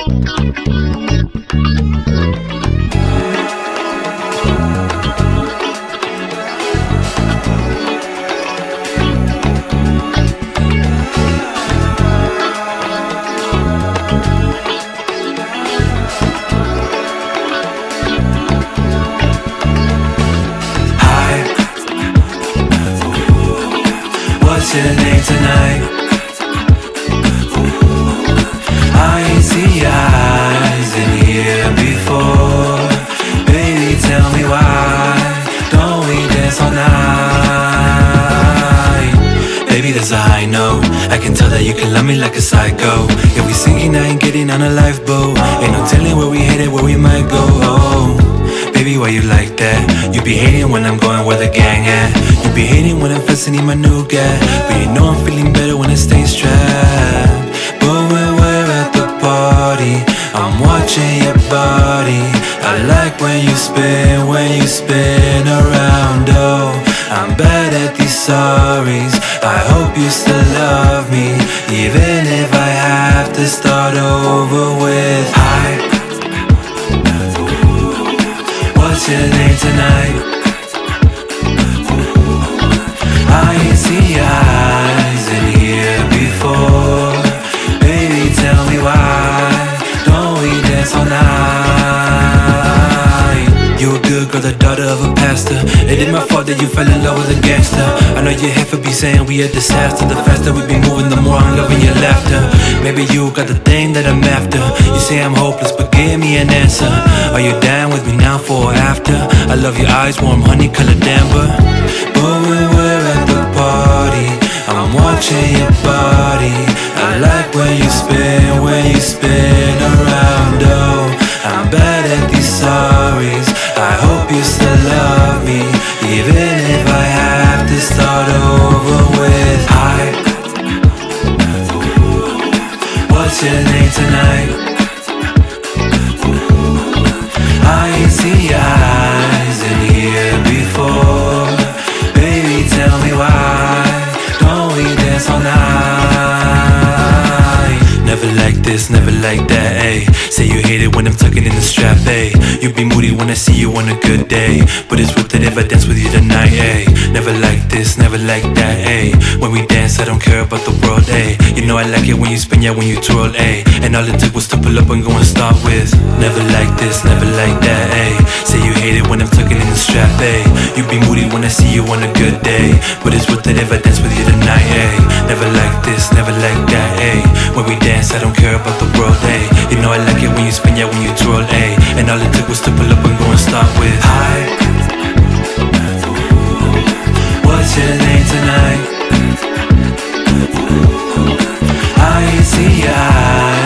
What's your name tonight? I ain't seen your eyes in here before. Baby, tell me why don't we dance all night? Baby, there's a high note. I can tell that you can love me like a psycho. Yeah, we sinking, I ain't getting on a lifeboat. Ain't no telling where we headed, where we might go. Oh, baby, why you like that? You be hating when I'm going where the gang at. You be hating when I'm flexing in my new guy. But you know I'm feeling better when I stay strapped. But when we're at the party, I'm watching your body. I like when you spin around. Oh, I'm bad at these sorries. I hope you still love me, even if I have to start over with hi. What's your name tonight? I ain't seen your eyes in here before. Baby, tell me why don't we dance all night? You a good girl, the daughter of a pastor. It ain't my fault that you fell in love with a gangster. I know your head for be saying we a disaster. The faster we be moving, the more I'm loving your laughter. Maybe you got the thing that I'm after. You say I'm hopeless, but give me an answer. Are you down with me now for or after? I love your eyes, warm honey colored amber. But when we're at the party, I'm watching your body. I like when you spin around. Oh, I'm bad at these sorries. I hope you still love me, even if I have to start over with hi. What's your name tonight? I ain't seen your eyes in here before. Baby, tell me why don't we dance all night? Never like this, never like that, ayy. Say you hate it when I'm tucking in the strap, ayy. You be moody when I see you on a good day, but it's worth it if I dance with you tonight, ayy. Never like this, never like that, ayy. When we dance, I don't care about the world, ayy. You know I like it when you spin, yeah, when you twirl, ayy. And all it took was to pull up and go and start with never like this, never like that, ayy. Say you hate it when I'm tucking in the strap, ayy. You be moody when I see you on a good day, but it's worth it if I dance with you tonight, ayy. Never like this, never like that, ayy. When we dance, I don't care about the world, ayy. You know I like it when you spin, yeah, when you twirl, ayy. And all it took was to pull up and go and start with hi. What's your name tonight? I ain't seen your eyes